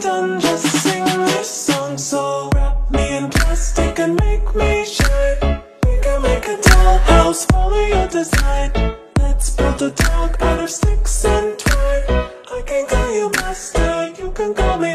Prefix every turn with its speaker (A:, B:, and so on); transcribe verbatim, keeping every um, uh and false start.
A: done, just sing this song. So wrap me in plastic and make me shine. We can make a dollhouse, follow your design. Let's build a dog out of sticks and twine. I can call you master, you can call me